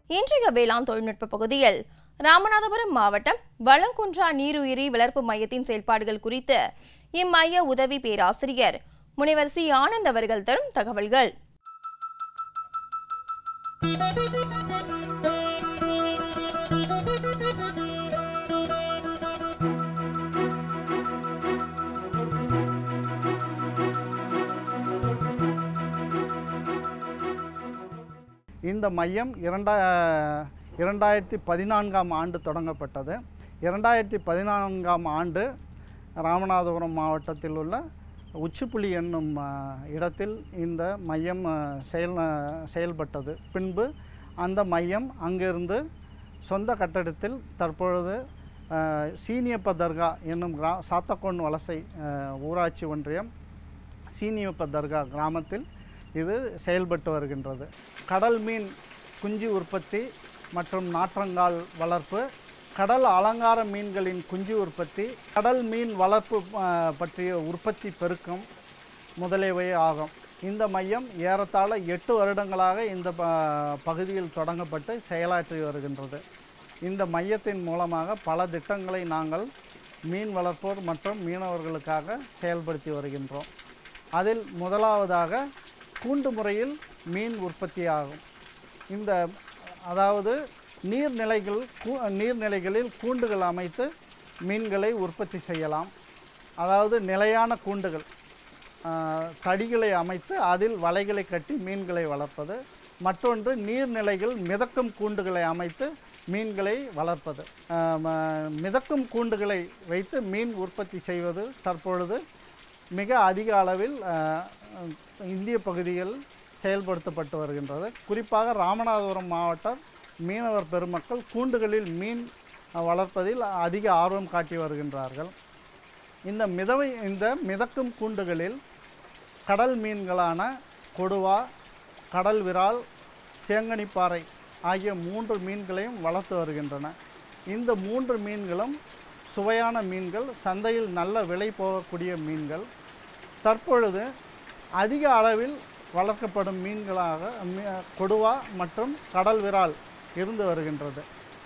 இன்றைய வேளாண் தொழில்நுட்ப பகுதியில் ராமநாதபுரம் மாவட்டம் வளங்குன்றா நீருயிரி வளர்ப்பு மையத்தின் செயல்பாடுகள் குறித்து இம்மைய உதவி பேராசிரியர் முனைவர் சி ஆனந்த் அவர்கள் தரும் தகவல்கள். இந்த மையம் 2014ஆம் ஆண்டு தொடங்கப்பட்டது. 2014ஆம் ஆண்டு ராமநாதபுரம் மாவட்டத்தில் உள்ள உச்சிப்புலி என்னும் இடத்தில் இந்த மையம் செயல்பட்டது. பின்பு அந்த மையம் அங்கிருந்து சொந்த கட்டடத்தில் தற்பொழுது சீனியப்ப தர்கா என்னும் சாத்தக்கோன் வலசை ஊராட்சி ஒன்றியம் சீனியப்ப தர்கா கிராமத்தில் இது செயல்பட்டு வருகின்றது. கடல் மீன் குஞ்சு உற்பத்தி மற்றும் நாற்றங்கால் வளர்ப்பு, கடல் அலங்கார மீன்களின் குஞ்சு உற்பத்தி, கடல் மீன் வளர்ப்பு பற்றிய உற்பத்தி பெருக்கம் முதலியவை ஆகும். இந்த மையம் ஏறத்தாழ 8 வருடங்களாக இந்த பகுதியில் தொடங்கப்பட்டு செயலாற்றி வருகின்றது. இந்த மையத்தின் மூலமாக பல திட்டங்களை நாங்கள் மீன் வளர்ப்போர் மற்றும் மீனவர்களுக்காக செயல்படுத்தி வருகின்றோம். அதில் முதலாவதாக கூண்டு முறையில் மீன் உற்பத்தி ஆகும். அதாவது நீர்நிலைகளில் கூண்டுகள் அமைத்து மீன்களை உற்பத்தி செய்யலாம். அதாவது நிலையான கூண்டுகள், தடிகளை அமைத்து அதில் வலைகளை கட்டி மீன்களை வளர்ப்பது. மற்றொன்று நீர்நிலைகள் மிதக்கும் கூண்டுகளை அமைத்து மீன்களை வளர்ப்பது. மிதக்கும் கூண்டுகளை வைத்து மீன் உற்பத்தி செய்வது தற்பொழுது மிக அதிக அளவில் இந்திய பகுதியில் செயல்படுத்தப்பட்டு வருகின்றது. குறிப்பாக ராமநாதபுரம் மாவட்ட மீனவர் பெருமக்கள் கூண்டுகளில் மீன் வளர்ப்பதில் அதிக ஆர்வம் காட்டி வருகின்றார்கள். இந்த மிதக்கும் கூண்டுகளில் கடல் மீன்களான கொடுவா, கடல் விரால், சேங்கனிப்பாறை ஆகிய 3 மீன்களையும் வளர்த்து வருகின்றன. இந்த 3 மீன்களும் சுவையான மீன்கள், சந்தையில் நல்ல விலை போகக்கூடிய மீன்கள். தற்பொழுது அதிக அளவில் வளர்க்கப்படும் மீன்களாக கொடுவா மற்றும் கடல் விரால் இருந்து வருகின்றது.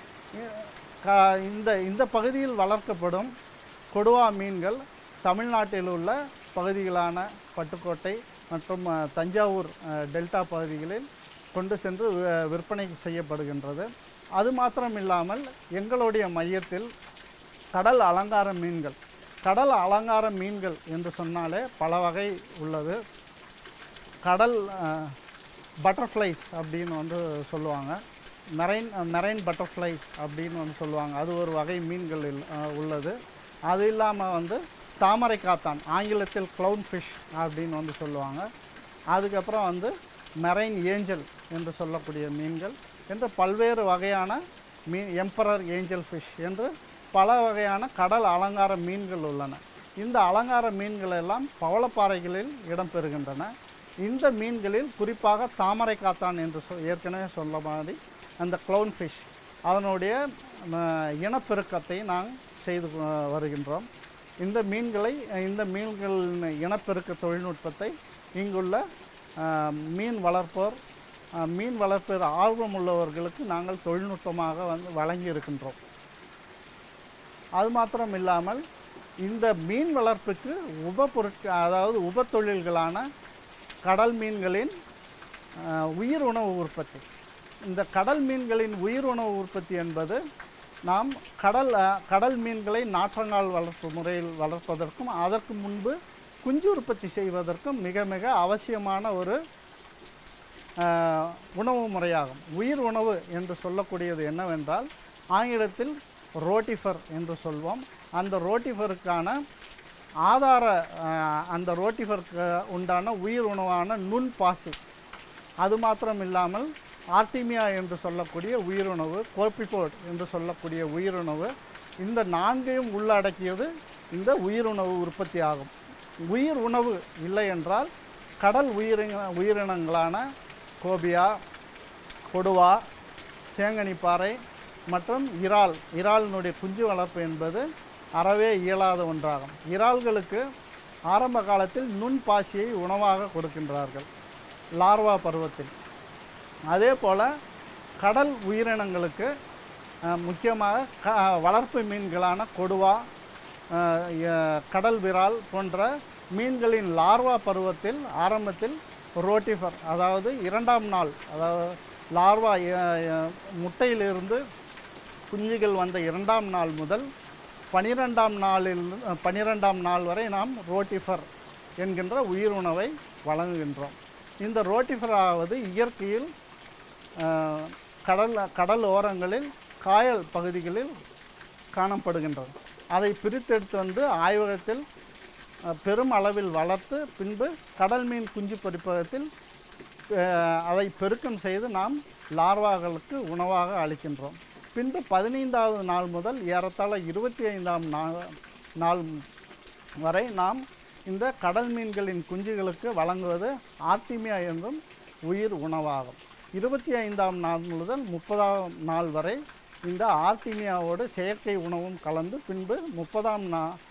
இந்த பகுதியில் வளர்க்கப்படும் கொடுவா மீன்கள் தமிழ்நாட்டில் உள்ள பகுதிகளான பட்டுக்கோட்டை மற்றும் தஞ்சாவூர் டெல்டா பகுதிகளில் கொண்டு சென்று விற்பனை செய்யப்படுகின்றது. அது மாத்திரமில்லாமல் எங்களுடைய மையத்தில் கடல் அலங்கார மீன்கள் என்று சொன்னாலே பல வகை உள்ளது. கடல் பட்டர்ஃப்ளைஸ் அப்படின்னு சொல்லுவாங்க, மெரைன் பட்டர்ஃப்ளைஸ் அப்படின்னு சொல்லுவாங்க. அது ஒரு வகை மீன்கள் உள்ளது. அது இல்லாமல் தாமரை காத்தான், ஆங்கிலத்தில் க்ளவுன் ஃபிஷ் அப்படின்னு சொல்லுவாங்க. அதுக்கப்புறம் மெரைன் ஏஞ்சல் என்று சொல்லக்கூடிய மீன்கள் என்று பல்வேறு வகையான எம்பரர் ஏஞ்சல் ஃபிஷ் என்று பல வகையான கடல் அலங்கார மீன்கள் உள்ளன. இந்த அலங்கார மீன்கள் எல்லாம் பவளப்பாறைகளில் இடம்பெறுகின்றன. இந்த மீன்களில் குறிப்பாக தாமரை காத்தான் என்று ஏற்கனவே சொல்ல மாதிரி அந்த க்ளவுன் ஃபிஷ் அதனுடைய இனப்பெருக்கத்தை நாங்கள் செய்து வருகின்றோம். இந்த மீன்களின் இனப்பெருக்க தொழில்நுட்பத்தை இங்குள்ள மீன் வளர்ப்போர் ஆர்வம் உள்ளவர்களுக்கு நாங்கள் தொழில்நுட்பமாக வழங்கி இருக்கின்றோம். அது மாத்திரம் இல்லாமல் இந்த மீன் வளர்ப்புக்கு உப தொழில்களான கடல் மீன்களின் உயிர் உணவு உற்பத்தி. இந்த கடல் மீன்களின் உயிர் உணவு உற்பத்தி என்பது நாம் கடல் மீன்களை நாற்றங்கால் வளர்ப்பு முறையில் வளர்ப்பதற்கும் அதற்கு முன்பு குஞ்சு உற்பத்தி செய்வதற்கும் மிக மிக அவசியமான ஒரு உணவு முறையாகும். உயிர் உணவு என்று சொல்லக்கூடியது என்னவென்றால் ஆங்கிலத்தில் ரோட்டிஃபர் என்று சொல்வோம். அந்த ரோட்டிஃபருக்கான அந்த ரோட்டிஃபருக்கு உண்டான உயிர் உணவான நுண்பாசி, அது மாத்திரம் இல்லாமல் ஆர்டிமியா என்று சொல்லக்கூடிய உயிரினவு, கோர்பிபோட் என்று சொல்லக்கூடிய உயிரினவு, இந்த 4ஐயும் உள்ளடக்கியது இந்த உயிரினவு உற்பத்தி ஆகும். உயிர் உணவு இல்லை என்றால் கடல் உயிரினங்களான கோபியா, கொடுவா, சேங்கனிப்பாறை மற்றும் இறாலினுடைய குஞ்சு வளர்ப்பு என்பது அறவே இயலாத ஒன்றாகும். இறால்களுக்கு ஆரம்ப காலத்தில் நுண்பாசியை உணவாக கொடுக்கின்றார்கள் லார்வா பருவத்தில். அதே போல் கடல் உயிரினங்களுக்கு முக்கியமாக வளர்ப்பு மீன்களான கொடுவா, கடல் விரால் போன்ற மீன்களின் லார்வா பருவத்தில் ஆரம்பத்தில் ரோட்டிஃபர், அதாவது 2ஆம் நாள், அதாவது லார்வா முட்டையிலிருந்து குஞ்சுகள் வந்த 2ஆம் நாள் முதல் 12ஆம் நாள் வரை நாம் ரோட்டிஃபர் என்கின்ற உயிர் உணவை வழங்குகின்றோம். இந்த ரோட்டிஃபர் ஆவது இயற்கையில் கடல் ஓரங்களில் காயல் பகுதிகளில் காணப்படுகின்றது. அதை பிரித்தெடுத்து வந்து ஆய்வகத்தில் பெரும் அளவில் வளர்த்து பின்பு கடல் மீன் குஞ்சு பொரிப்பகத்தில் அதை பெருக்கம் செய்து நாம் லார்வாக்களுக்கு உணவாக அளிக்கின்றோம். பின்பு 15ஆவது நாள் முதல் ஏறத்தாழ 25ஆம் நாள் வரை நாம் இந்த கடல் மீன்களின் குஞ்சுகளுக்கு வழங்குவது ஆர்டிமியா என்றும் உயிர் உணவாகும். 25ஆம் நாள் முதல் 30ஆம் நாள் வரை இந்த ஆர்டிமியாவோடு செயற்கை உணவும் கலந்து பின்பு 30ஆம்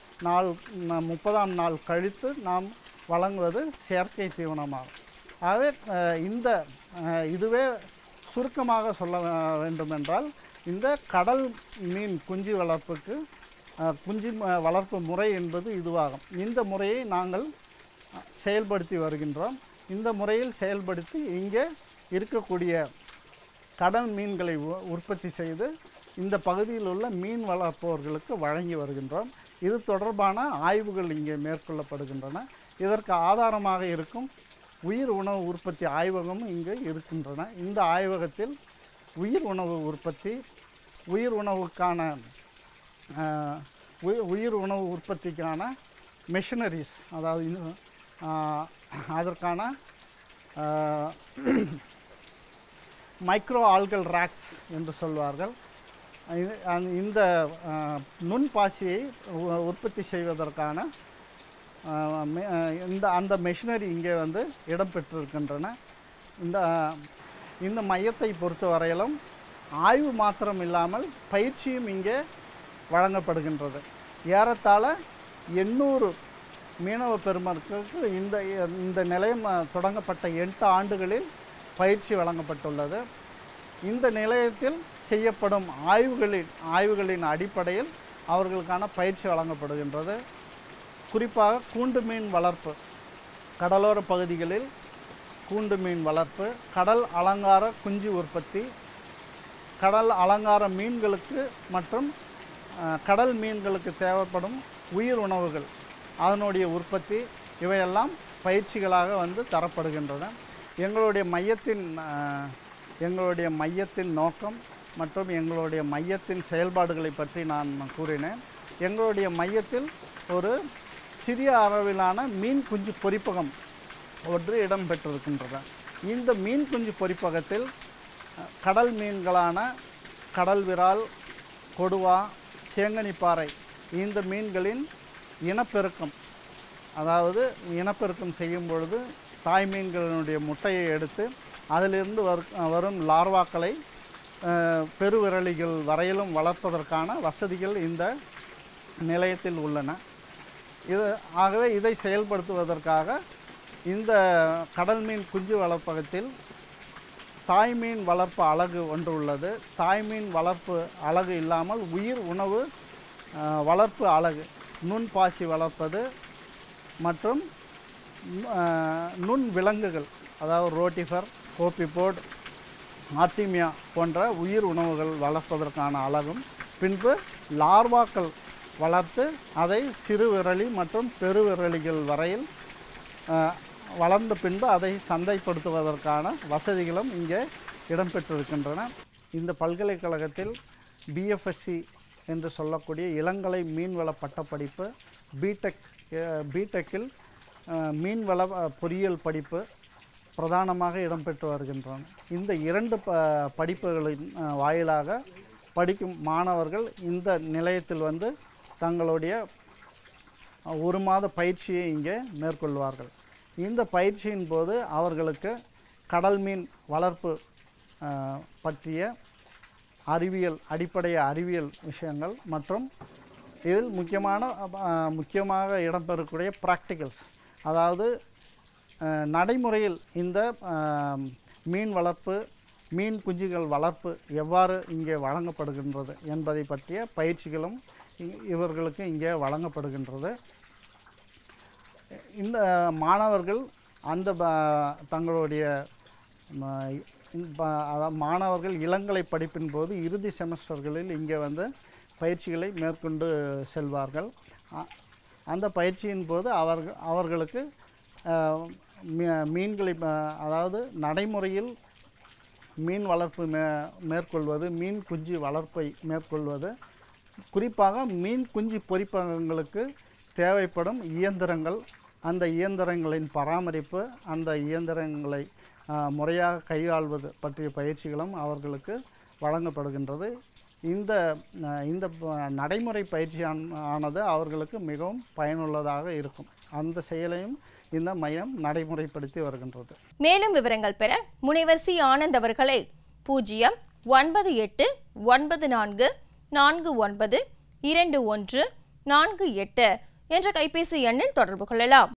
நாள் கழித்து நாம் வழங்குவது செயற்கை தீவனமாகும். ஆகவே இதுவே சுருக்கமாக சொல்ல வேண்டுமென்றால் இந்த கடல் மீன் குஞ்சு வளர்ப்புக்கு குஞ்சு வளர்ப்பு முறை என்பது இதுவாகும். இந்த முறையை நாங்கள் செயல்படுத்தி வருகின்றோம். இந்த முறையில் செயல்படுத்தி இங்கே இருக்கக்கூடிய கடல் மீன்களை உற்பத்தி செய்து இந்த பகுதியில் உள்ள மீன் வளர்ப்பவர்களுக்கு வழங்கி வருகின்றோம். இது தொடர்பான ஆய்வுகள் இங்கே மேற்கொள்ளப்படுகின்றன. இதற்கு ஆதாரமாக இருக்கும் உயிர் உணவு உற்பத்தி ஆய்வகமும் இங்கே இருக்கின்றன. இந்த ஆய்வகத்தில் உயிர் உணவு உற்பத்தி, உயிர் உணவு உற்பத்திக்கான மெஷினரிஸ், அதாவது அதற்கான மைக்ரோ ஆல்கல் ராக்ஸ் என்று சொல்வார்கள். இந்த நுண்பாசியை உற்பத்தி செய்வதற்கான அந்த மெஷினரி இங்கே வந்து இடம்பெற்றிருக்கின்றன. இந்த மையத்தை பொறுத்த வரையிலும் ஆய்வு மாத்திரம் இல்லாமல் பயிற்சியும் இங்கே வழங்கப்படுகின்றது. ஏறத்தாழ 800 மீனவ பெருமக்களுக்கு இந்த நிலையம் தொடங்கப்பட்ட 8 ஆண்டுகளில் பயிற்சி வழங்கப்பட்டுள்ளது. இந்த நிலையத்தில் செய்யப்படும் ஆய்வுகளின் அடிப்படையில் அவர்களுக்கான பயிற்சி வழங்கப்படுகின்றது. குறிப்பாக கூண்டு மீன் வளர்ப்பு, கடலோர பகுதிகளில் கூண்டு மீன் வளர்ப்பு, கடல் அலங்கார குஞ்சு உற்பத்தி, கடல் அலங்கார மீன்களுக்கு மற்றும் கடல் மீன்களுக்கு தேவைப்படும் உயிர் உணவுகள் அதனுடைய உற்பத்தி, இவையெல்லாம் பயிற்சிகளாக வந்து தரப்படுகின்றன. எங்களுடைய மையத்தின் நோக்கம் மற்றும் எங்களுடைய மையத்தின் செயல்பாடுகளை பற்றி நான் கூறினேன். எங்களுடைய மையத்தில் ஒரு சிறிய அளவிலான மீன் குஞ்சு பொரிப்பகம் ஒன்று இடம்பெற்றிருக்கின்றன. இந்த மீன் குஞ்சு பொரிப்பகத்தில் கடல் மீன்களான கடல் விரால், கொடுவா, சேங்கனிப்பாறை இந்த மீன்களின் இனப்பெருக்கம், அதாவது இனப்பெருக்கம் செய்யும் பொழுது தாய் மீன்களினுடைய முட்டையை எடுத்து அதிலிருந்து வரும் லார்வாக்களை பெருவிரலிகள் வரையிலும் வளர்ப்பதற்கான வசதிகள் இந்த நிலையத்தில் உள்ளன. ஆகவே இதை செயல்படுத்துவதற்காக இந்த கடல் மீன் குஞ்சு வளர்ப்பகத்தில் தாய் மீன் வளர்ப்பு அலகு ஒன்று உள்ளது. தாய் மீன் வளர்ப்பு அலகு இல்லாமல் உயிர் உணவு வளர்ப்பு அலகு, நுண்பாசி வளர்ப்பது மற்றும் நுண் விலங்குகள், அதாவது ரோட்டிஃபர், கோபிபோட், ஆர்டிமியா போன்ற உயிர் உணவுகள் வளர்ப்பதற்கான அலகும், பின்பு லார்வாக்கள் வளர்த்து அதை சிறு விரலி மற்றும் பெருவிரலிகள் வரையில் வளர்ந்த பின்பு அதை சந்தைப்படுத்துவதற்கான வசதிகளும் இங்கே இடம்பெற்றிருக்கின்றன. இந்த பல்கலைக்கழகத்தில் பிஎஃப்எஸ்சி என்று சொல்லக்கூடிய இளங்கலை மீன்வள பட்டப்படிப்பு, பிடெக்கில் மீன்வள பொறியியல் படிப்பு பிரதானமாக இடம்பெற்று வருகின்றன. இந்த 2 படிப்புகளின் வாயிலாக படிக்கும் மாணவர்கள் இந்த நிலையத்தில் வந்து தங்களுடைய 1 மாத பயிற்சியை இங்கே மேற்கொள்வார்கள். இந்த பயிற்சியின் போது அவர்களுக்கு கடல் மீன் வளர்ப்பு பற்றிய அடிப்படை அறிவியல் விஷயங்கள் மற்றும் இதில் முக்கியமாக இடம்பெறக்கூடிய ப்ராக்டிகல்ஸ், அதாவது நடைமுறையில் இந்த மீன் வளர்ப்பு மீன் குஞ்சுகள் வளர்ப்பு எவ்வாறு இங்கே வழங்கப்படுகின்றது என்பதை பற்றிய பயிற்சிகளும் இவர்களுக்கு இங்கே வழங்கப்படுகின்றது. இந்த மாணவர்கள் தங்களுடைய அதாவது மாணவர்கள் இளங்கலை படிப்பின் போது இறுதி செமஸ்டர்களில் இங்கே வந்து பயிற்சிகளை மேற்கொண்டு செல்வார்கள். அந்த பயிற்சியின் போது அவர்களுக்கு மீன்களை அதாவது நடைமுறையில் மீன் வளர்ப்பு மேற்கொள்வது, மீன் குஞ்சு வளர்ப்பை மேற்கொள்வது, குறிப்பாக மீன் குஞ்சு பொரிப்பகங்களுக்கு தேவைப்படும் இயந்திரங்கள், அந்த இயந்திரங்களின் பராமரிப்பு, அந்த இயந்திரங்களை முறையாக கையாள்வது பற்றிய பயிற்சிகளும் அவர்களுக்கு வழங்கப்படுகின்றது. இந்த நடைமுறை பயிற்சி ஆனது அவர்களுக்கு மிகவும் பயனுள்ளதாக இருக்கும். அந்த செயலையும் இந்த மையம் நடைமுறைப்படுத்தி வருகின்றது. மேலும் விவரங்கள் பெற முனைவர் சி. ஆனந்த் அவர்களை 09894492148 என்ற கைபேசி எண்ணில் தொடர்பு கொள்ளலாம்.